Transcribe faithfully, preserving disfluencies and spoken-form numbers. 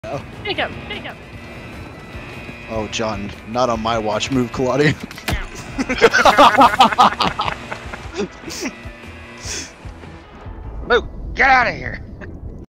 Oh. Pick up, pick up. Oh, John, not on my watch. Move, Claudia. Move! Get out of here!